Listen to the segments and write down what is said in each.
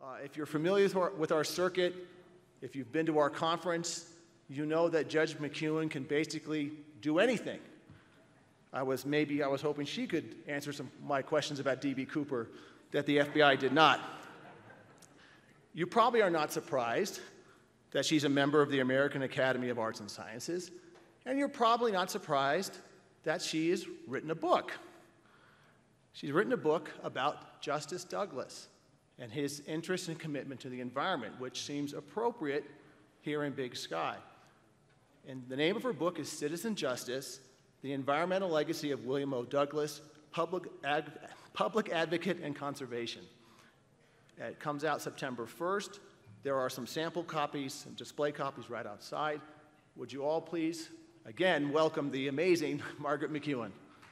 If you're familiar with our circuit, if you've been to our conference, you know that Judge McKeown can basically do anything. I was hoping she could answer some of my questions about D.B. Cooper that the FBI did not. You probably are not surprised that she's a member of the American Academy of Arts and Sciences, and you're probably not surprised that she has written a book. She's written a book about Justice Douglas and his interest and commitment to the environment, which seems appropriate here in Big Sky. And the name of her book is Citizen Justice: The Environmental Legacy of William O. Douglas, Public Advocate and Conservation. It comes out September 1st. There are some sample copies and display copies right outside. Would you all please, again, welcome the amazing Margaret McKeown.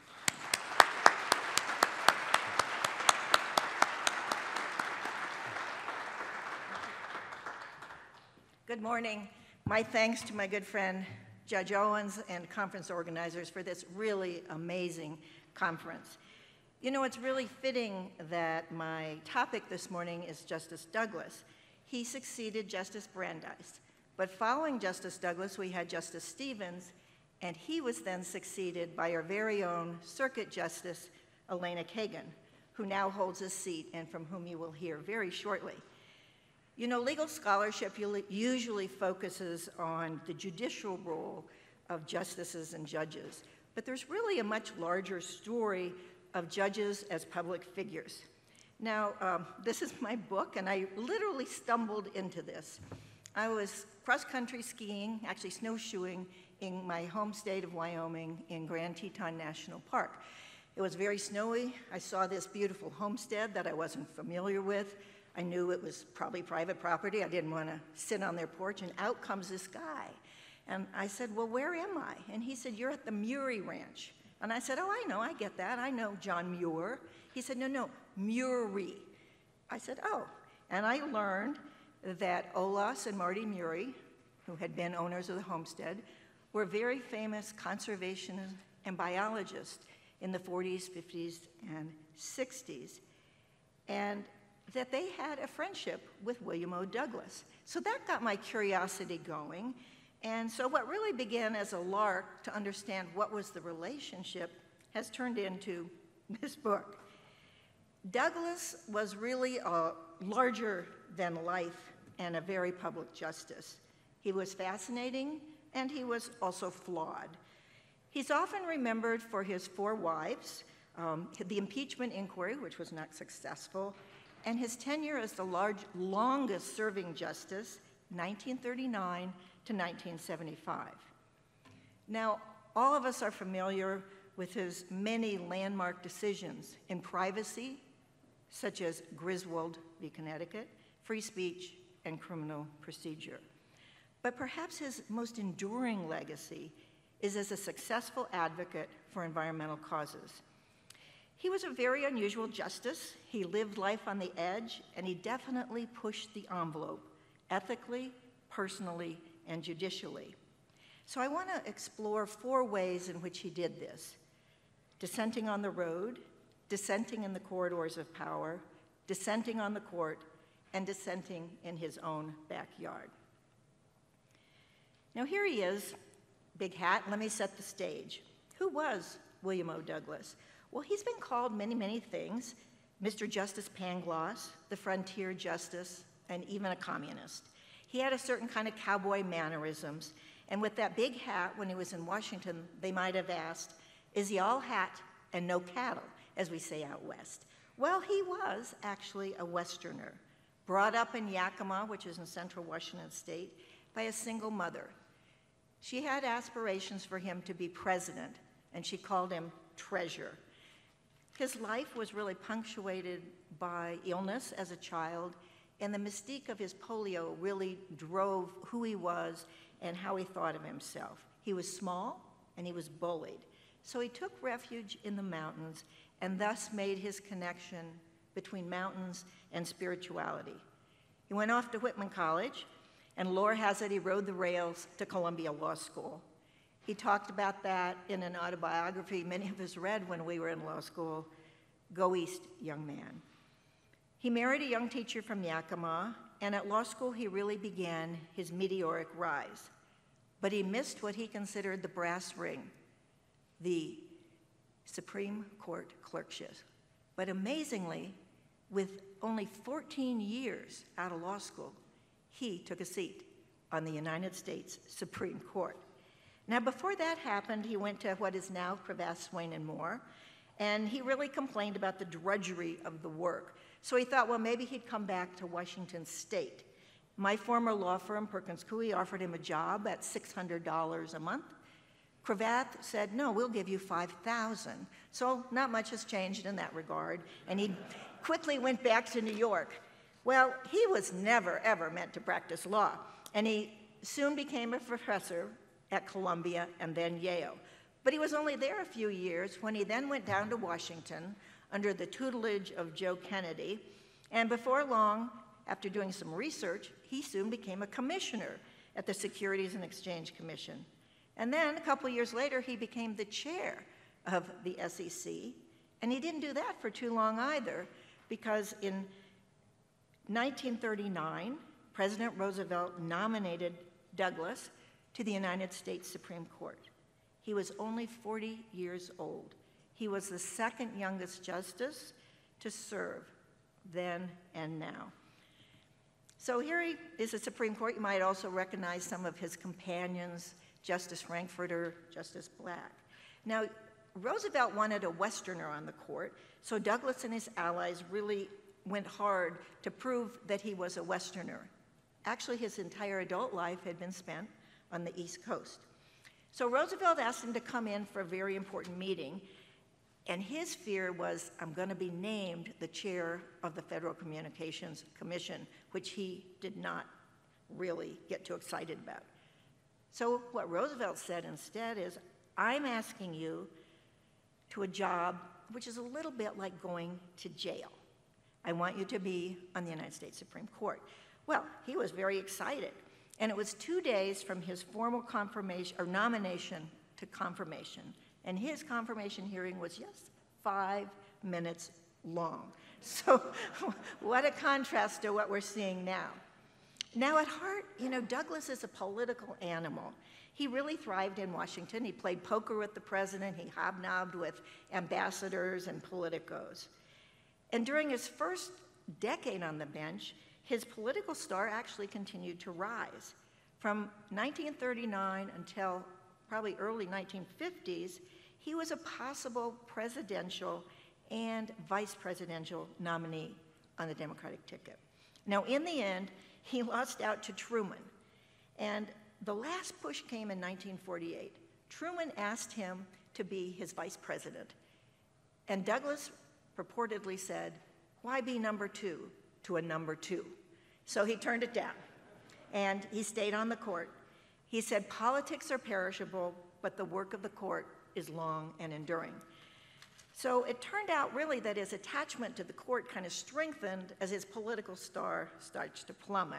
Good morning. My thanks to my good friend Judge Owens and conference organizers for this really amazing conference. You know, it's really fitting that my topic this morning is Justice Douglas. He succeeded Justice Brandeis. But following Justice Douglas, we had Justice Stevens, and he was then succeeded by our very own Circuit Justice, Elena Kagan, who now holds a seat and from whom you will hear very shortly. You know, legal scholarship usually focuses on the judicial role of justices and judges, but there's really a much larger story of judges as public figures. Now, this is my book, and I literally stumbled into this. I was cross-country skiing, actually snowshoeing, in my home state of Wyoming in Grand Teton National Park. It was very snowy. I saw this beautiful homestead that I wasn't familiar with. I knew it was probably private property. I didn't want to sit on their porch, and out comes this guy. And I said, well, where am I? And he said, you're at the Murie Ranch. And I said, oh, I know, I get that. I know John Muir. He said, no, Murie. I said, oh. And I learned that Olaus and Marty Murie, who had been owners of the homestead, were very famous conservationists and biologists in the 40s, 50s, and 60s. And that they had a friendship with William O. Douglas. So that got my curiosity going. And so what really began as a lark to understand what was the relationship has turned into this book. Douglas was really a larger than life and a very public justice. He was fascinating, and he was also flawed. He's often remembered for his 4 wives, the impeachment inquiry, which was not successful, and his tenure as the longest-serving justice, 1939 to 1975. Now, all of us are familiar with his many landmark decisions in privacy, such as Griswold v. Connecticut, free speech, and criminal procedure. But perhaps his most enduring legacy is as a successful advocate for environmental causes. He was a very unusual justice. He lived life on the edge, and he definitely pushed the envelope, ethically, personally, and judicially. So I want to explore 4 ways in which he did this: dissenting on the road, dissenting in the corridors of power, dissenting on the court, and dissenting in his own backyard. Now here he is, big hat. Let me set the stage. Who was William O. Douglas? Well, he's been called many, many things: Mr. Justice Pangloss, the frontier justice, and even a communist. He had a certain kind of cowboy mannerisms, and with that big hat, when he was in Washington, they might have asked, is he all hat and no cattle, as we say out west? Well, he was actually a Westerner, brought up in Yakima, which is in central Washington state, by a single mother. She had aspirations for him to be president, and she called him Treasure. His life was really punctuated by illness as a child, and the mystique of his polio really drove who he was and how he thought of himself. He was small, and he was bullied. So he took refuge in the mountains and thus made his connection between mountains and spirituality. He went off to Whitman College, and lore has it he rode the rails to Columbia Law School. He talked about that in an autobiography many of us read when we were in law school, Go East, Young Man. He married a young teacher from Yakima, and at law school he really began his meteoric rise. But he missed what he considered the brass ring, the Supreme Court clerkship. But amazingly, with only 14 years out of law school, he took a seat on the United States Supreme Court. Now, before that happened, he went to what is now Cravath, Swaine, and Moore, and he really complained about the drudgery of the work. So he thought, well, maybe he'd come back to Washington State. My former law firm, Perkins Coie, offered him a job at $600 a month. Cravath said, no, we'll give you $5,000. So not much has changed in that regard, and he quickly went back to New York. Well, he was never, ever meant to practice law, and he soon became a professor at Columbia and then Yale. But he was only there a few years when he then went down to Washington under the tutelage of Joe Kennedy, and before long, after doing some research, he soon became a commissioner at the Securities and Exchange Commission. And then a couple of years later, he became the chair of the SEC, and he didn't do that for too long either, because in 1939, President Roosevelt nominated Douglas to the United States Supreme Court. He was only 40 years old. He was the second youngest justice to serve then and now. So here he is at Supreme Court. You might also recognize some of his companions, Justice Frankfurter, Justice Black. Now, Roosevelt wanted a Westerner on the court, so Douglas and his allies really went hard to prove that he was a Westerner. Actually, his entire adult life had been spent on the East Coast. So Roosevelt asked him to come in for a very important meeting, and his fear was, I'm going to be named the chair of the Federal Communications Commission, which he did not really get too excited about. So what Roosevelt said instead is, I'm asking you to a job which is a little bit like going to jail. I want you to be on the United States Supreme Court. Well, he was very excited. And it was 2 days from his formal confirmation or nomination to confirmation. And his confirmation hearing was just 5 minutes long. So what a contrast to what we're seeing now. Now at heart, you know, Douglas is a political animal. He really thrived in Washington. He played poker with the president. He hobnobbed with ambassadors and politicos. And during his first decade on the bench, his political star actually continued to rise. From 1939 until probably early 1950s, he was a possible presidential and vice presidential nominee on the Democratic ticket. Now, in the end, he lost out to Truman. And the last push came in 1948. Truman asked him to be his vice president. And Douglas purportedly said, why be number two to a number two? So he turned it down, and he stayed on the court. He said, politics are perishable, but the work of the court is long and enduring. So it turned out really that his attachment to the court kind of strengthened as his political star starts to plummet.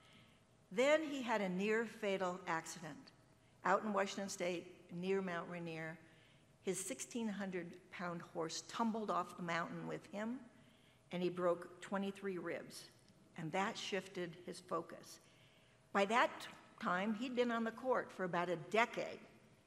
Then he had a near fatal accident out in Washington State near Mount Rainier. His 1,600-pound horse tumbled off the mountain with him, and he broke 23 ribs. And that shifted his focus. By that time, he'd been on the court for about a decade.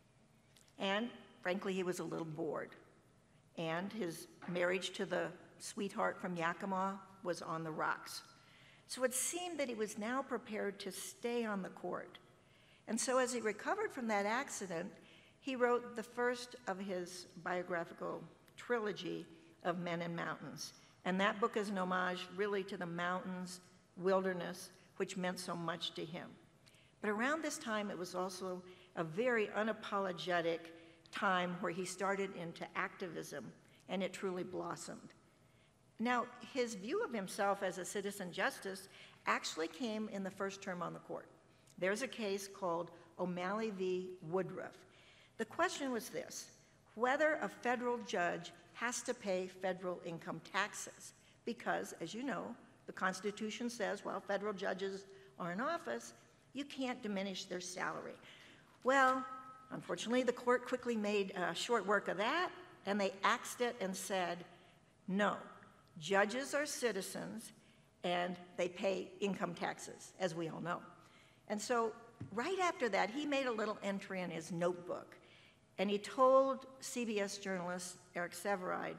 And frankly, he was a little bored. And his marriage to the sweetheart from Yakima was on the rocks. So it seemed that he was now prepared to stay on the court. And so as he recovered from that accident, he wrote the first of his biographical trilogy of Men and Mountains. And that book is an homage really to the mountains, wilderness, which meant so much to him. But around this time, it was also a very unapologetic time where he started into activism, and it truly blossomed. Now, his view of himself as a citizen justice actually came in the first term on the court. There's a case called O'Malley v. Woodruff. The question was this: whether a federal judge has to pay federal income taxes, because, as you know, the Constitution says while federal judges are in office, you can't diminish their salary. Well, unfortunately, the court quickly made short work of that, and they axed it and said, no, Judges are citizens, and they pay income taxes, as we all know. And so right after that, he made a little entry in his notebook, and he told CBS journalist Eric Severide,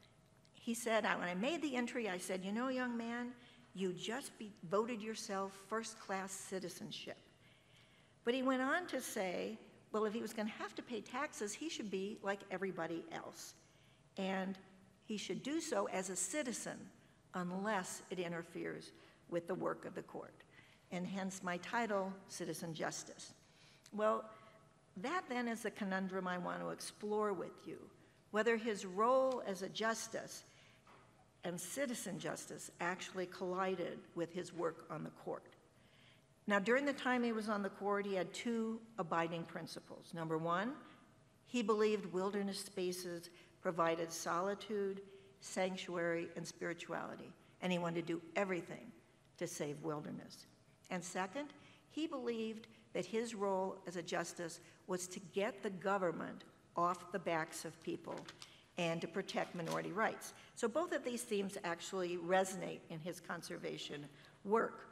he said, when I made the entry, I said, you know, young man, you just voted yourself first-class citizenship. But he went on to say, well, if he was going to have to pay taxes, he should be like everybody else. And he should do so as a citizen unless it interferes with the work of the court. And hence my title, Citizen Justice. Well, that then is the conundrum I want to explore with you, whether his role as a justice and citizen justice actually collided with his work on the court. Now, during the time he was on the court, he had two abiding principles. Number one, he believed wilderness spaces provided solitude, sanctuary, and spirituality, and he wanted to do everything to save wilderness. And second, he believed that his role as a justice was to get the government off the backs of people and to protect minority rights. So both of these themes actually resonate in his conservation work.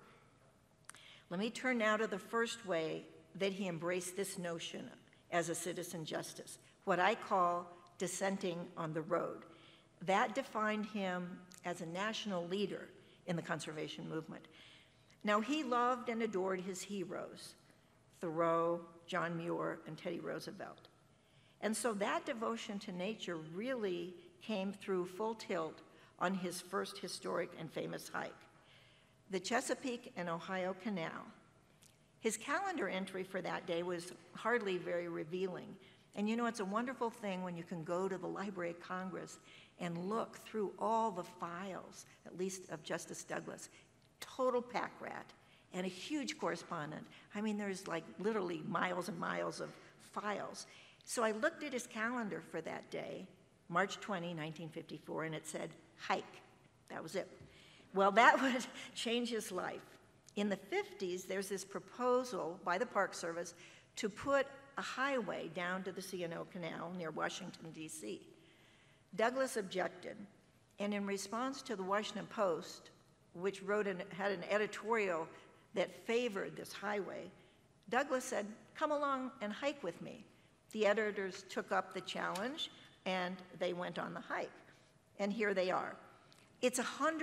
Let me turn now to the first way that he embraced this notion as a citizen justice, what I call dissenting on the road. That defined him as a national leader in the conservation movement. Now, he loved and adored his heroes, Thoreau, John Muir, and Teddy Roosevelt. And so that devotion to nature really came through full tilt on his first historic and famous hike, the Chesapeake and Ohio Canal. His calendar entry for that day was hardly very revealing. And you know, it's a wonderful thing when you can go to the Library of Congress and look through all the files, at least of Justice Douglas. Total pack rat and a huge correspondent. I mean, there's like literally miles and miles of files. So I looked at his calendar for that day, March 20, 1954, and it said, hike. That was it. Well, that would change his life. In the 50s, there's this proposal by the Park Service to put a highway down to the C&O Canal near Washington, D.C. Douglas objected, and in response to the Washington Post, which had an editorial that favored this highway, Douglas said, come along and hike with me. The editors took up the challenge, and they went on the hike. And here they are. It's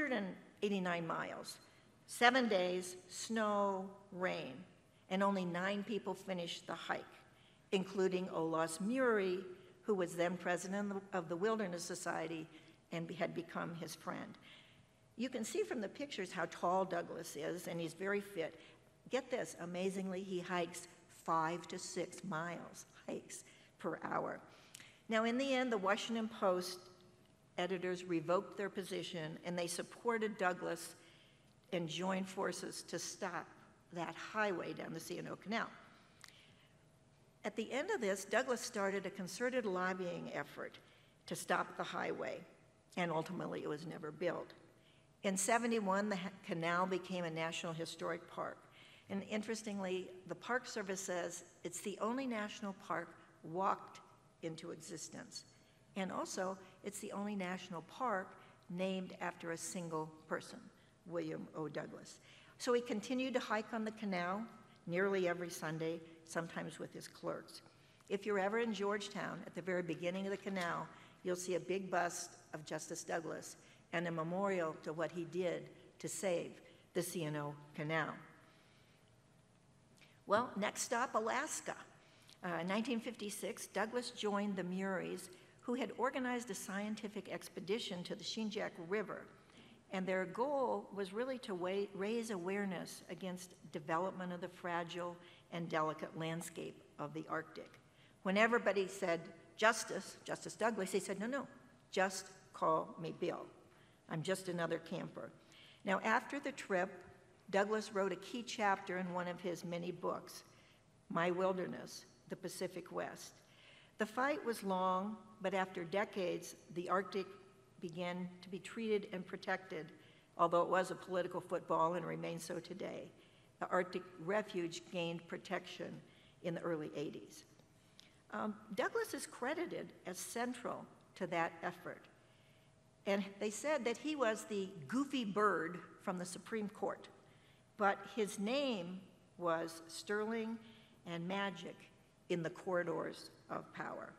189 miles, 7 days, snow, rain, and only 9 people finished the hike, including Olaus Murie, who was then president of the Wilderness Society and had become his friend. You can see from the pictures how tall Douglas is, and he's very fit. Get this, amazingly, he hikes 5 to 6 miles hikes per hour. Now, in the end, the Washington Post editors revoked their position, and they supported Douglas and joined forces to stop that highway down the C&O Canal. At the end of this, Douglas started a concerted lobbying effort to stop the highway, and ultimately it was never built. In '71, the canal became a National Historic Park. And interestingly, the Park Service says it's the only national park walked into existence. And also, it's the only national park named after a single person, William O. Douglas. So he continued to hike on the canal nearly every Sunday, sometimes with his clerks. If you're ever in Georgetown, at the very beginning of the canal, you'll see a big bust of Justice Douglas and a memorial to what he did to save the C&O Canal. Well, next stop, Alaska. In 1956, Douglas joined the Muries, who had organized a scientific expedition to the Shinjaku River. And their goal was really to raise awareness against development of the fragile and delicate landscape of the Arctic. When everybody said, Justice Douglas, he said, no, just call me Bill. I'm just another camper. Now, after the trip, Douglas wrote a key chapter in one of his many books, My Wilderness, the Pacific West. The fight was long, but after decades, the Arctic began to be treated and protected, although it was a political football and remains so today. The Arctic Refuge gained protection in the early 80s. Douglas is credited as central to that effort. And they said that he was the goofy bird from the Supreme Court, but his name was sterling and magic in the corridors of power.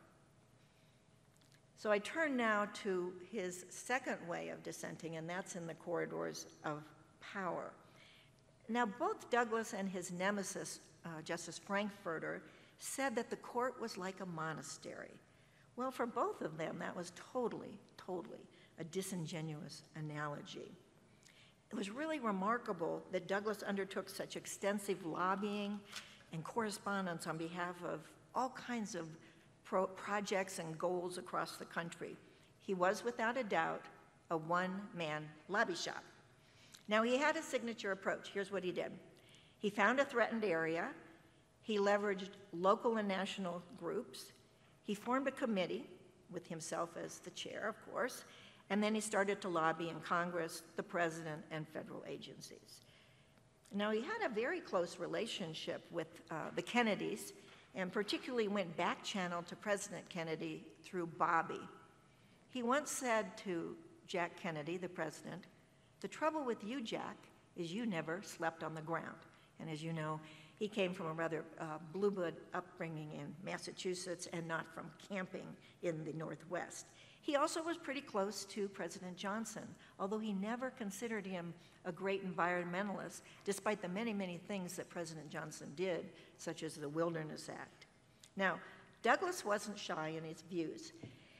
So I turn now to his second way of dissenting, and that's in the corridors of power. Now, both Douglas and his nemesis, Justice Frankfurter, said that the court was like a monastery. Well, for both of them, that was totally a disingenuous analogy. It was really remarkable that Douglas undertook such extensive lobbying and correspondence on behalf of all kinds of projects and goals across the country. He was, without a doubt, a one-man lobby shop. Now, he had a signature approach. Here's what he did. He found a threatened area. He leveraged local and national groups. He formed a committee with himself as the chair, of course, and then he started to lobby in Congress, the president, and federal agencies. Now, he had a very close relationship with the Kennedys, and particularly went back channel to President Kennedy through Bobby. He once said to Jack Kennedy, the president, "The trouble with you, Jack, is you never slept on the ground." And as you know, he came from a rather blue blood upbringing in Massachusetts and not from camping in the Northwest. He also was pretty close to President Johnson, although he never considered him a great environmentalist, despite the many, many things that President Johnson did, such as the Wilderness Act. Now, Douglas wasn't shy in his views.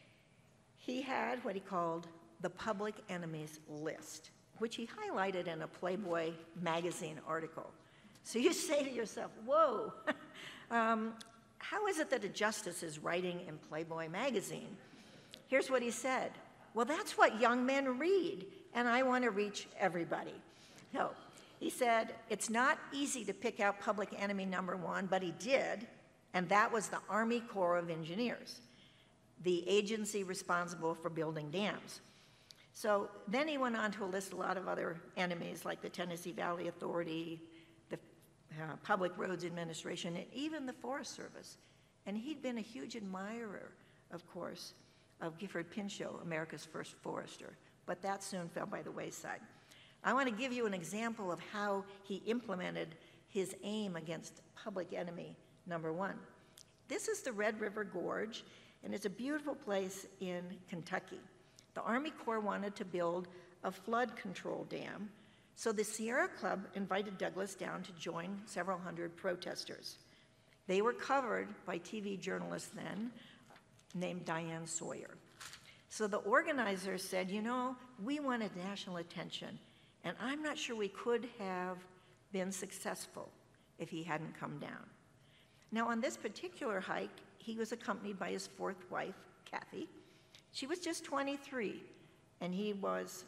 He had what he called the public enemies list, which he highlighted in a Playboy magazine article. So you say to yourself, whoa, how is it that a justice is writing in Playboy magazine? Here's what he said. Well, that's what young men read, and I want to reach everybody. No, he said, it's not easy to pick out public enemy number one, but he did, and that was the Army Corps of Engineers, the agency responsible for building dams. So then he went on to list a lot of other enemies like the Tennessee Valley Authority, the Public Roads Administration, and even the Forest Service. And he'd been a huge admirer, of course, of Gifford Pinchot, America's first forester, but that soon fell by the wayside. I want to give you an example of how he implemented his aim against public enemy number one. This is the Red River Gorge, and it's a beautiful place in Kentucky. The Army Corps wanted to build a flood control dam, so the Sierra Club invited Douglas down to join several hundred protesters. They were covered by TV journalists then, named Diane Sawyer. So the organizers said, you know, we wanted national attention, and I'm not sure we could have been successful if he hadn't come down. Now, on this particular hike, he was accompanied by his fourth wife, Kathy. She was just 23, and he was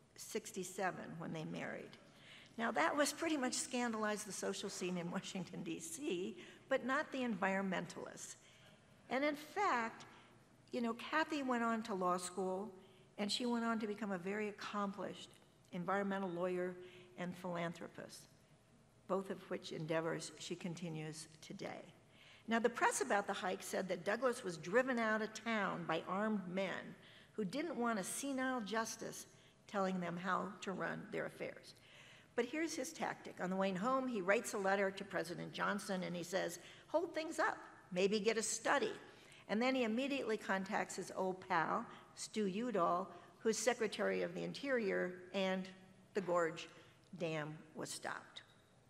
67 when they married. Now, that was pretty much scandalized the social scene in Washington, D.C., but not the environmentalists. And in fact, you know, Kathy went on to law school, and she went on to become a very accomplished environmental lawyer and philanthropist, both of which endeavors she continues today. Now, the press about the hike said that Douglas was driven out of town by armed men who didn't want a senile justice telling them how to run their affairs. But here's his tactic. On the way home, he writes a letter to President Johnson, and he says, hold things up, maybe get a study. And then he immediately contacts his old pal, Stu Udall, who's Secretary of the Interior, and the Gorge Dam was stopped.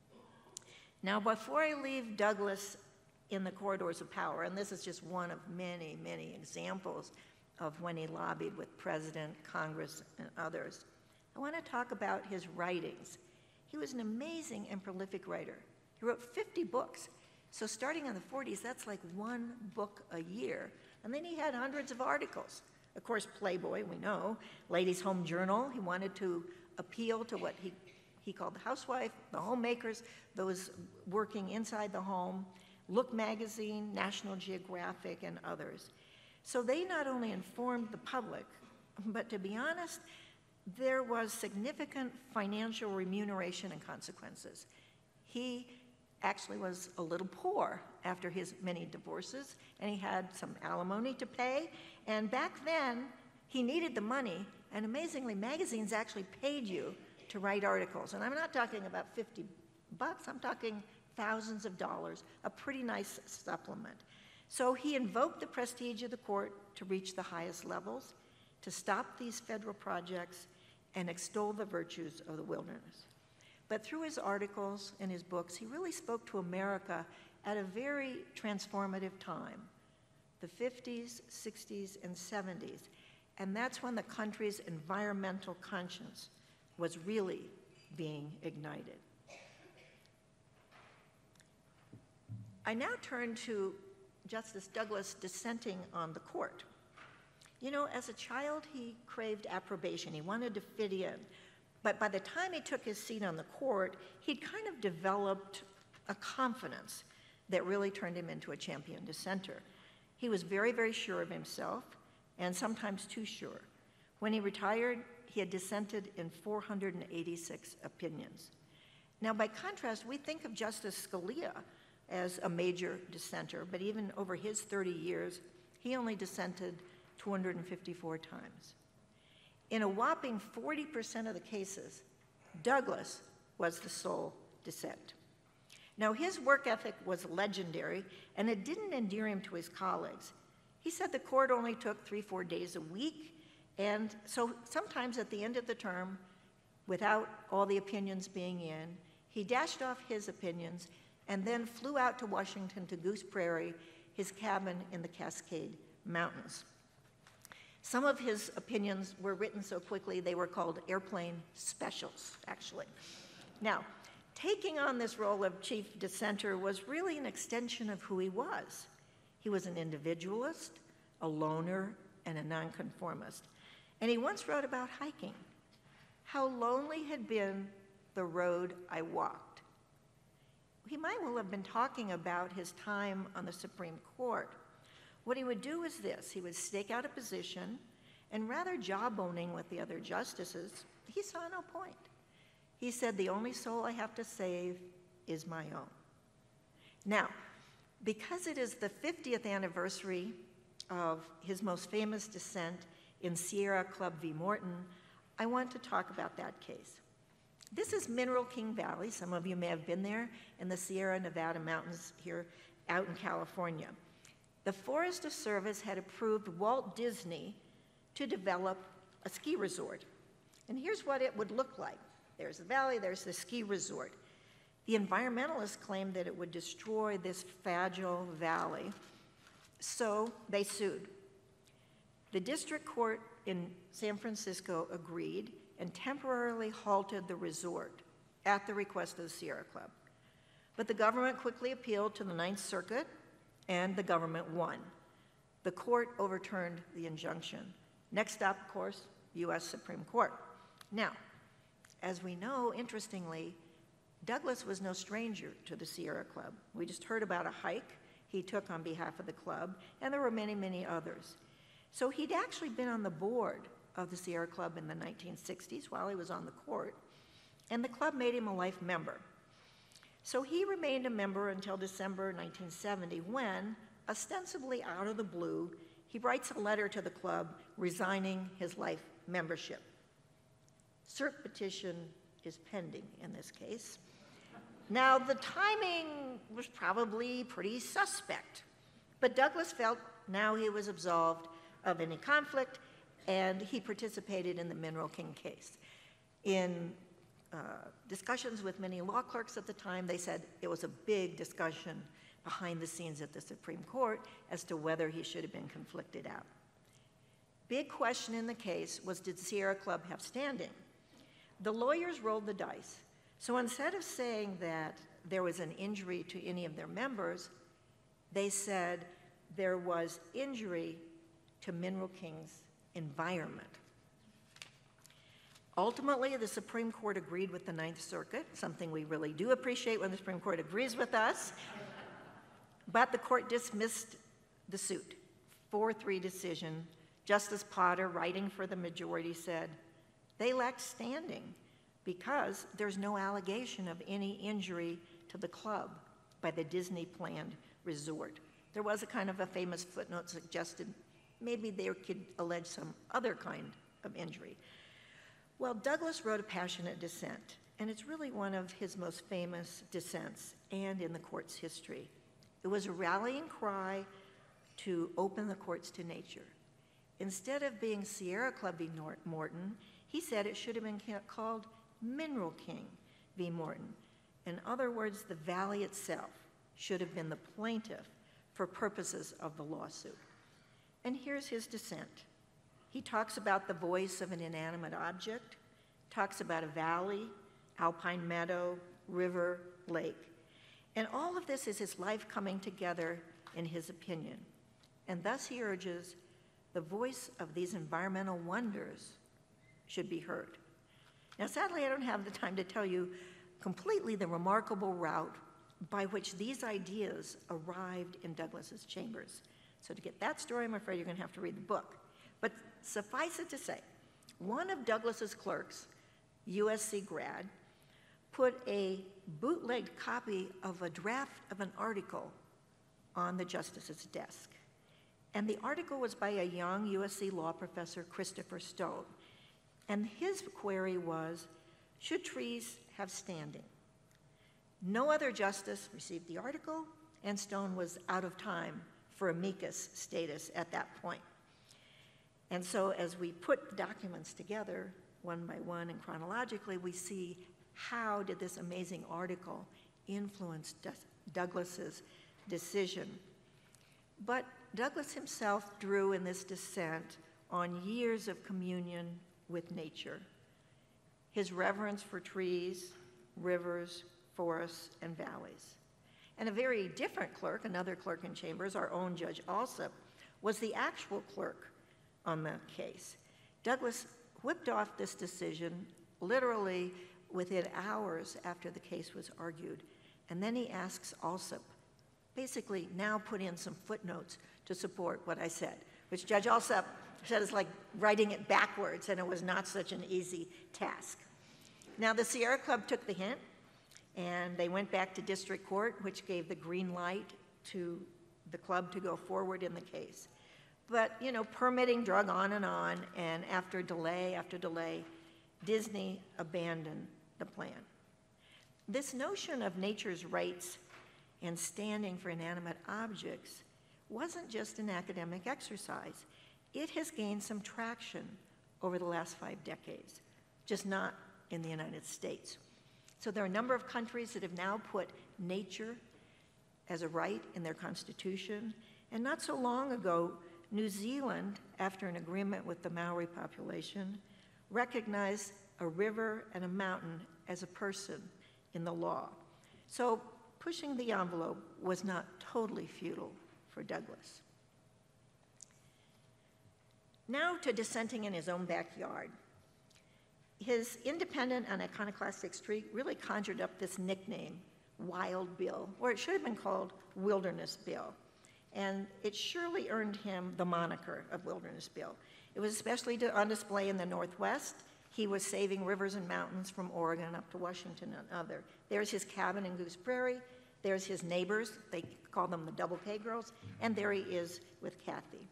Now, before I leave Douglas in the corridors of power, and this is just one of many, many examples of when he lobbied with President, Congress, and others, I want to talk about his writings. He was an amazing and prolific writer. He wrote 50 books. So starting in the 40s, that's like one book a year. And then he had hundreds of articles. Of course, Playboy, we know. Ladies' Home Journal, he wanted to appeal to what he called the housewife, the homemakers, those working inside the home. Look Magazine, National Geographic, and others. So they not only informed the public, but to be honest, there was significant financial remuneration and consequences. He actually was a little poor after his many divorces, and he had some alimony to pay. And back then, he needed the money, And amazingly, magazines actually paid you to write articles. And I'm not talking about $50, I'm talking thousands of dollars, a pretty nice supplement. So he invoked the prestige of the court to reach the highest levels, to stop these federal projects, and extol the virtues of the wilderness. But through his articles and his books, he really spoke to America at a very transformative time, the 50s, 60s, and 70s. And that's when the country's environmental conscience was really being ignited. I now turn to Justice Douglas dissenting on the court. You know, as a child, he craved approbation. He wanted to fit in. But by the time he took his seat on the court, he'd kind of developed a confidence that really turned him into a champion dissenter. He was very, very sure of himself, and sometimes too sure. When he retired, he had dissented in 486 opinions. Now, by contrast, we think of Justice Scalia as a major dissenter, but even over his 30 years, he only dissented 254 times. In a whopping 40% of the cases, Douglas was the sole dissent. Now, his work ethic was legendary, and it didn't endear him to his colleagues. He said the court only took 3-4 days a week, and so sometimes at the end of the term, without all the opinions being in, he dashed off his opinions and then flew out to Washington to Goose Prairie, his cabin in the Cascade Mountains. Some of his opinions were written so quickly they were called airplane specials, actually. Now, taking on this role of chief dissenter was really an extension of who he was. He was an individualist, a loner, and a nonconformist. And he once wrote about hiking. How lonely had been the road I walked. He might well have been talking about his time on the Supreme Court. What he would do is this: he would stake out a position, and rather jawboning with the other justices, he saw no point. He said, "The only soul I have to save is my own." Now, because it is the 50th anniversary of his most famous dissent in Sierra Club v. Morton, I want to talk about that case. This is Mineral King Valley. Some of you may have been there in the Sierra Nevada mountains here out in California. The Forest Service had approved Walt Disney to develop a ski resort. And here's what it would look like. There's the valley, there's the ski resort. The environmentalists claimed that it would destroy this fragile valley, so they sued. The district court in San Francisco agreed and temporarily halted the resort at the request of the Sierra Club. But the government quickly appealed to the Ninth Circuit, and the government won. The court overturned the injunction. Next up, of course, U.S. Supreme Court. Now, as we know, interestingly, Douglas was no stranger to the Sierra Club. We just heard about a hike he took on behalf of the club, and there were many, many others. So he'd actually been on the board of the Sierra Club in the 1960s while he was on the court, and the club made him a life member. So he remained a member until December 1970 when, ostensibly out of the blue, he writes a letter to the club resigning his life membership. Cert petition is pending in this case. Now, the timing was probably pretty suspect, but Douglas felt now he was absolved of any conflict, and he participated in the Mineral King case. In discussions with many law clerks at the time, they said it was a big discussion behind the scenes at the Supreme Court as to whether he should have been conflicted out. Big question in the case was, did Sierra Club have standing? The lawyers rolled the dice. So instead of saying that there was an injury to any of their members, they said there was injury to Mineral King's environment. Ultimately, the Supreme Court agreed with the Ninth Circuit, something we really do appreciate when the Supreme Court agrees with us, but the court dismissed the suit. 4-3 decision. Justice Potter, writing for the majority, said they lacked standing because there's no allegation of any injury to the club by the Disney-planned resort. There was a kind of a famous footnote suggested maybe they could allege some other kind of injury. Well, Douglas wrote a passionate dissent, and it's really one of his most famous dissents and in the court's history. It was a rallying cry to open the courts to nature. Instead of being Sierra Club v. Morton, he said it should have been called Mineral King v. Morton. In other words, the valley itself should have been the plaintiff for purposes of the lawsuit. And here's his dissent. He talks about the voice of an inanimate object, talks about a valley, alpine meadow, river, lake. And all of this is his life coming together in his opinion. And thus he urges the voice of these environmental wonders should be heard. Now, sadly, I don't have the time to tell you completely the remarkable route by which these ideas arrived in Douglas's chambers. So to get that story, I'm afraid you're going to have to read the book. But suffice it to say, one of Douglas's clerks, USC grad, put a bootlegged copy of a draft of an article on the justice's desk. And the article was by a young USC law professor, Christopher Stone. And his query was, should trees have standing? No other justice received the article, and Stone was out of time for amicus status at that point. And so as we put the documents together, one by one and chronologically, we see how did this amazing article influence Douglas's decision. But Douglas himself drew in this dissent on years of communion with nature, his reverence for trees, rivers, forests, and valleys. And a very different clerk, another clerk in chambers, our own Judge Alsop, was the actual clerk on the case. Douglas whipped off this decision literally within hours after the case was argued. And then he asks Alsop, basically now put in some footnotes to support what I said, which Judge Alsop said is like writing it backwards, and it was not such an easy task. Now, the Sierra Club took the hint, and they went back to district court, which gave the green light to the club to go forward in the case. But, you know, permitting drug on, and after delay, Disney abandoned the plan. This notion of nature's rights and standing for inanimate objects wasn't just an academic exercise. It has gained some traction over the last 5 decades, just not in the United States. So there are a number of countries that have now put nature as a right in their constitution. And not so long ago, New Zealand, after an agreement with the Maori population, recognized a river and a mountain as a person in the law. So pushing the envelope was not totally futile for Douglas. Now to dissenting in his own backyard. His independent and iconoclastic streak really conjured up this nickname, Wild Bill, or it should have been called Wilderness Bill. And it surely earned him the moniker of Wilderness Bill. It was especially on display in the Northwest. He was saving rivers and mountains from Oregon up to Washington and other. There's his cabin in Goose Prairie. There's his neighbors. They call them the Double K Girls. And there he is with Kathy.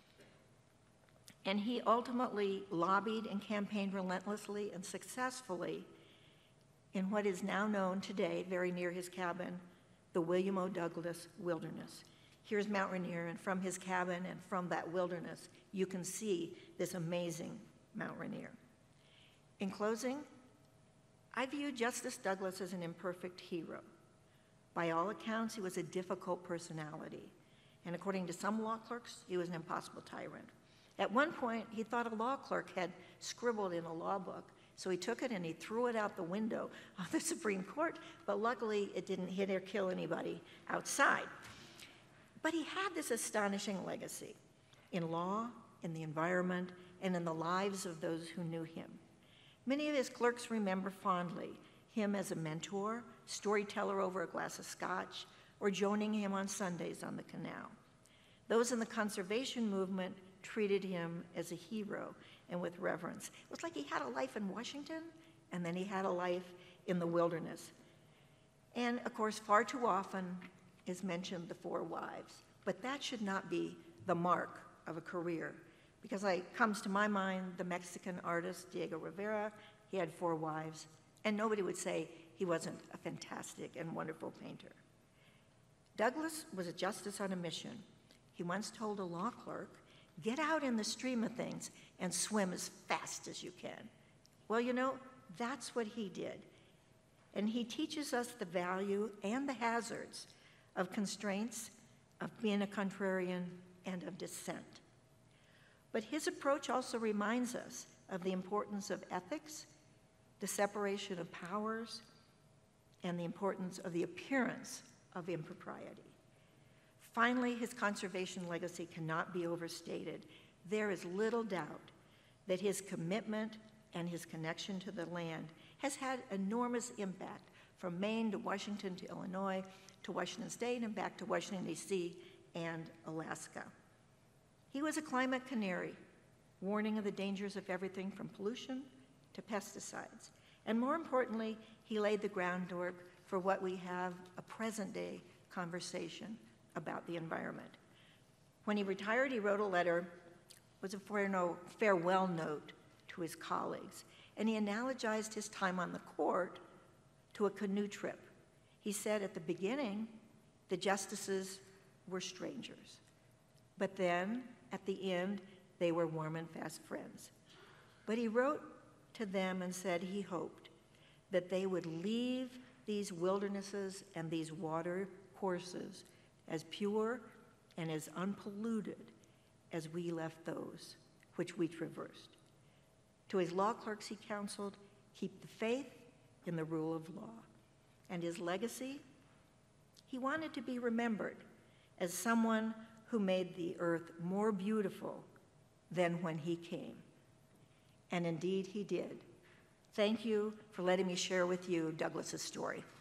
And he ultimately lobbied and campaigned relentlessly and successfully in what is now known today, very near his cabin, the William O. Douglas Wilderness. Here's Mount Rainier, and from his cabin and from that wilderness, you can see this amazing Mount Rainier. In closing, I view Justice Douglas as an imperfect hero. By all accounts, he was a difficult personality. And according to some law clerks, he was an impossible tyrant. At one point, he thought a law clerk had scribbled in a law book, so he took it and he threw it out the window of the Supreme Court, but luckily it didn't hit or kill anybody outside. But he had this astonishing legacy in law, in the environment, and in the lives of those who knew him. Many of his clerks remember fondly him as a mentor, storyteller over a glass of scotch, or joining him on Sundays on the canal. Those in the conservation movement treated him as a hero and with reverence. It was like he had a life in Washington, and then he had a life in the wilderness. And of course, far too often is mentioned the 4 wives, but that should not be the mark of a career. because comes to my mind the Mexican artist Diego Rivera. He had 4 wives, and nobody would say he wasn't a fantastic and wonderful painter. Douglas was a justice on a mission. He once told a law clerk, "Get out in the stream of things and swim as fast as you can." Well, you know, that's what he did. And he teaches us the value and the hazards of constraints, of being a contrarian, and of dissent. But his approach also reminds us of the importance of ethics, the separation of powers, and the importance of the appearance of impropriety. Finally, his conservation legacy cannot be overstated. There is little doubt that his commitment and his connection to the land has had enormous impact from Maine to Washington to Illinois to Washington State and back to Washington, D.C. and Alaska. He was a climate canary, warning of the dangers of everything from pollution to pesticides. And more importantly, he laid the groundwork for what we have a present-day conversation about the environment. When he retired, he wrote a letter, was a farewell note to his colleagues, and he analogized his time on the court to a canoe trip. He said at the beginning, the justices were strangers, but then at the end, they were warm and fast friends. But he wrote to them and said he hoped that they would leave these wildernesses and these water courses as pure and as unpolluted as we left those which we traversed. To his law clerks, he counseled, keep the faith in the rule of law. And his legacy, he wanted to be remembered as someone who made the earth more beautiful than when he came. And indeed, he did. Thank you for letting me share with you Douglas's story.